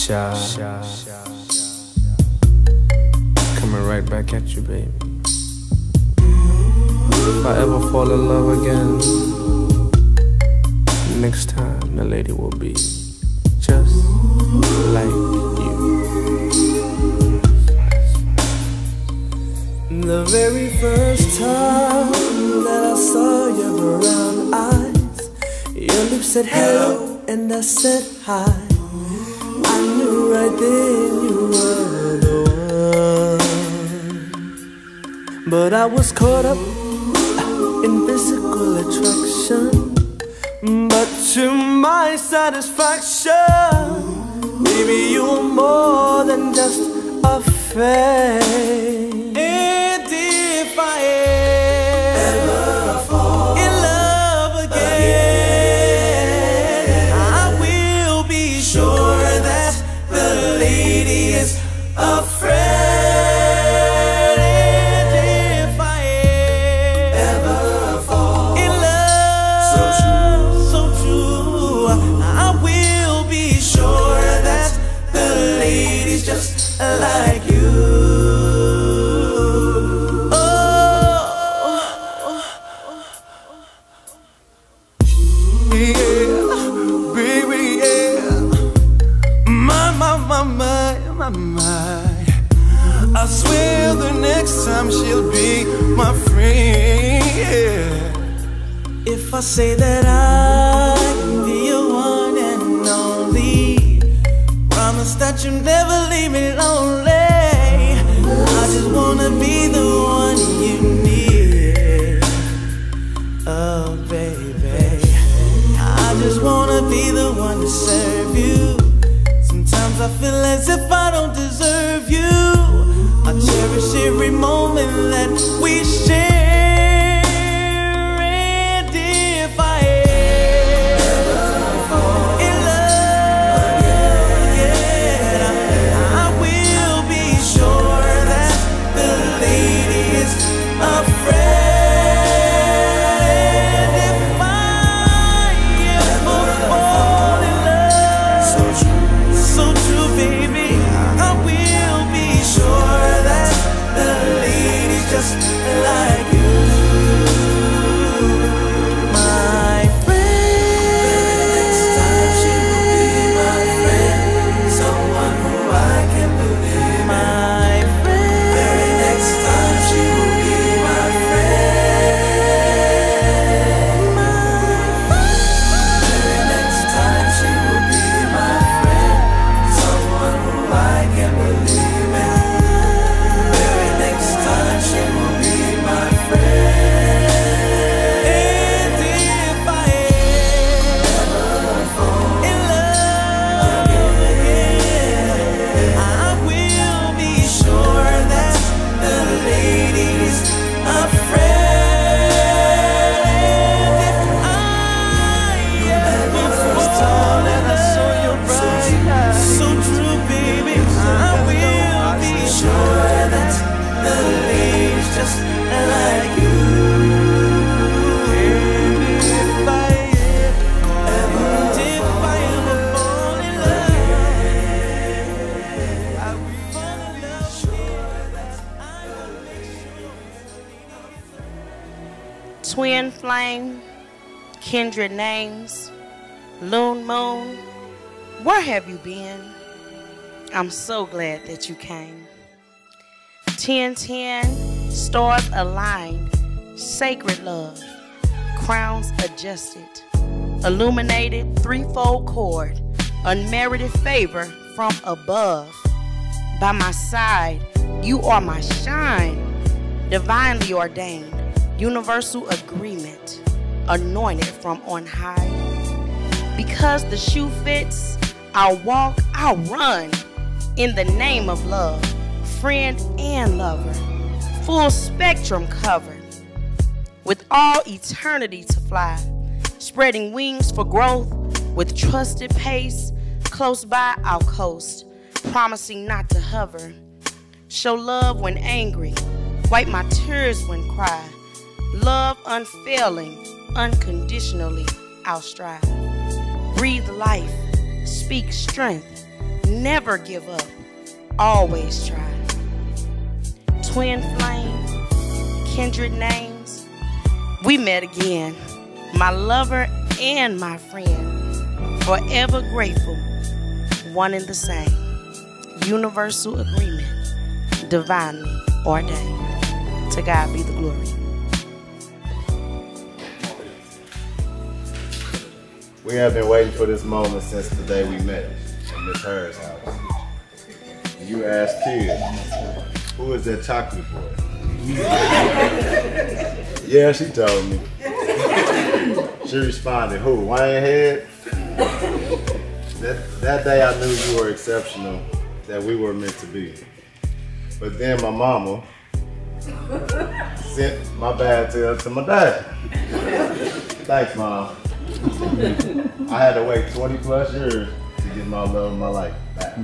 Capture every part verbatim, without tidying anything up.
Shy. Coming right back at you, baby. If I ever fall in love again, next time the lady will be just like you. The very first time that I saw your brown eyes, your lips said hello and I said hi. I knew right then you were the one. But I was caught up in physical attraction, but to my satisfaction, baby, you're more than just a fake. And if I ever fall in love again, I will be sure that the lady is afraid. Like you. Oh, yeah, baby, yeah. My, my, my, my, my, my. I swear the next time she'll be my friend, yeah. If I say that I can be your one and only, promise that you never leave me lonely. I just wanna be the one you need. Oh, baby, I just wanna be the one to serve you. Sometimes I feel as if I don't deserve you. I cherish every moment that we share. And if I Twin flame, kindred names, Loon Moon, where have you been? I'm so glad that you came. ten ten, stars aligned, sacred love, crowns adjusted, illuminated threefold cord, unmerited favor from above. By my side, you are my shine, divinely ordained, universal agreement, anointed from on high. Because the shoe fits, I'll walk, I'll run, in the name of love, friend and lover, full spectrum covered, with all eternity to fly, spreading wings for growth, with trusted pace, close by I'll coast, promising not to hover, show love when angry, wipe my tears when cry, love unfailing, unconditionally I'll strive, breathe life, speak strength, never give up, always try. Twin flame, kindred names, we met again. My lover and my friend, forever grateful, one and the same. Universal agreement, divinely ordained. To God be the glory. We have been waiting for this moment since the day we met at Miss Harris' house. You asked kids, who is that chocolate boy? Yeah, she told me. She responded, who, Wayne Head? That, that day I knew you were exceptional, that we were meant to be. But then my mama sent my bad tail to my dad. Thanks, Mom. I had to wait twenty plus years to get my love and my life back.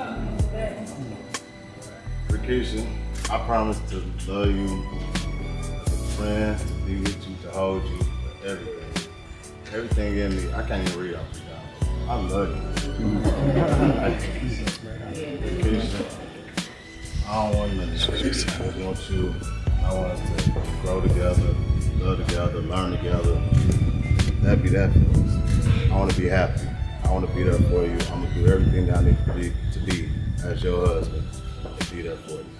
Rikeesha, I promise to love you as a friend, to be with you, to hold you, for everything. Everything in me, I can't even read off the job. I love you. Rikeesha, I don't want nothing. I just want you, I want us to grow together, love together, learn together. That'd be that for us. I want to be happy. I want to be there for you. I'm going to do everything that I need to be, to be as your husband, to be there for you.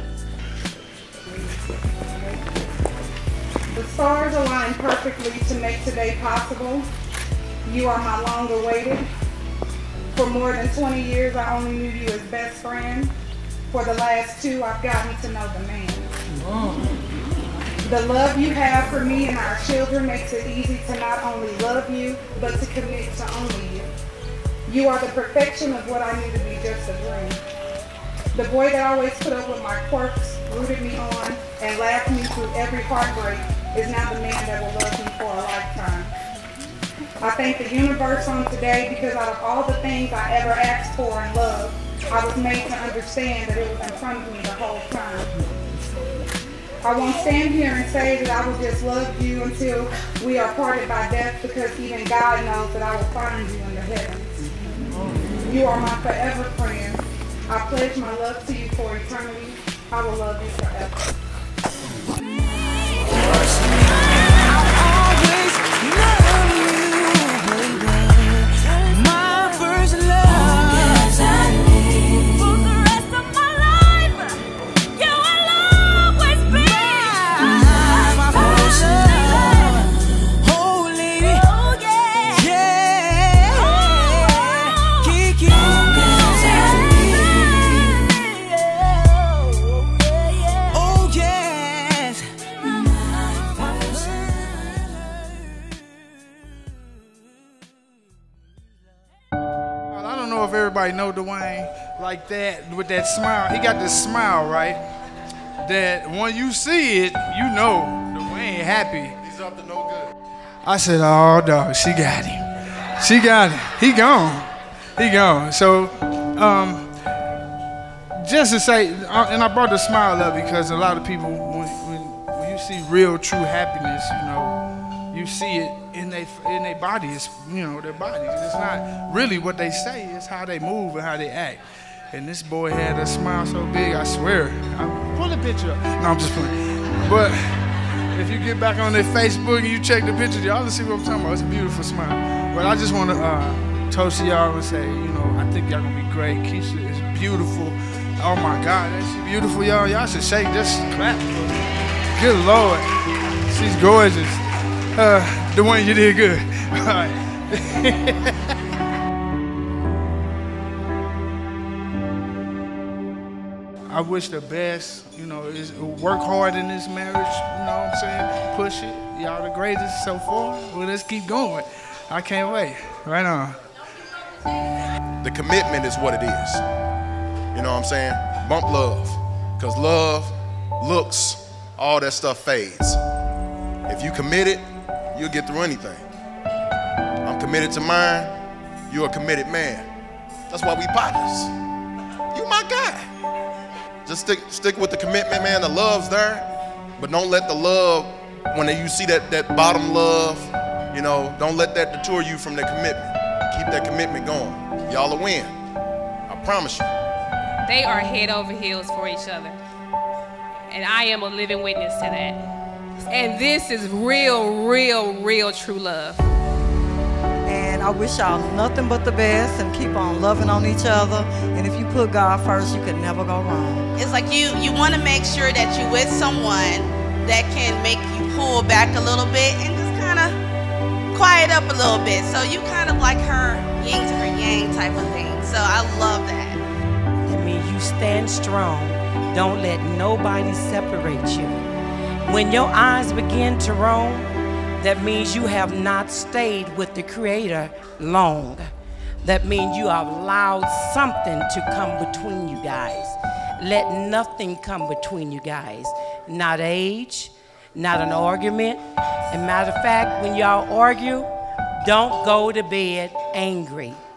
The stars align perfectly to make today possible. You are my long-awaited. For more than twenty years, I only knew you as best friend. For the last two, I've gotten to know the man. Oh. The love you have for me and our children makes it easy to not only love you, but to commit to only you. You are the perfection of what I knew to be just a dream. The boy that always put up with my quirks, rooted me on, and laughed me through every heartbreak is now the man that will love me for a lifetime. I thank the universe on today because out of all the things I ever asked for and loved, I was made to understand that it was in front of me the whole time. I won't stand here and say that I will just love you until we are parted by death, because even God knows that I will find you in the heavens. You are my forever friend. I pledge my love to you for eternity. I will love you forever. Everybody know Dwayne like that, with that smile. He got this smile, right? That when you see it, you know Dwayne happy. He's up to no good. I said, oh, dog, she got him. She got him. He gone. He gone. So, um, just to say, and I brought the smile up because a lot of people, when, when, when you see real, true happiness, you know, you see it in their in their bodies, you know, their bodies. It's not really what they say, it's how they move and how they act. And this boy had a smile so big, I swear. I pull the picture up. No, I'm just playing. But if you get back on their Facebook and you check the picture, y'all will see what I'm talking about. It's a beautiful smile. But I just want to uh, toast to y'all and say, you know, I think y'all gonna be great. Keisha is beautiful. Oh my God, that she beautiful, y'all. Y'all should shake, just clap. Good Lord, she's gorgeous. Uh, Dwayne, you did good. All right. I wish the best, you know, is work hard in this marriage, you know what I'm saying? Push it. Y'all the greatest so far. Well, let's keep going. I can't wait. Right on. The commitment is what it is. You know what I'm saying? Bump love. Because love, looks, all that stuff fades. If you committed, you'll get through anything. I'm committed to mine. You're a committed man. That's why we partners. You my guy. Just stick stick with the commitment, man. The love's there, but don't let the love, when you see that that bottom love, you know, don't let that deter you from the commitment. Keep that commitment going. Y'all will win. I promise you. They are head over heels for each other. And I am a living witness to that. And this is real, real, real true love. And I wish y'all nothing but the best and keep on loving on each other. And if you put God first, you can never go wrong. It's like you, you want to make sure that you're with someone that can make you pull back a little bit and just kind of quiet up a little bit. So you kind of like her yin to her yang type of thing. So I love that. That means you stand strong. Don't let nobody separate you. When your eyes begin to roam, that means you have not stayed with the Creator long. That means you have allowed something to come between you guys. Let nothing come between you guys. Not age, not an argument. And matter of fact, when y'all argue, don't go to bed angry.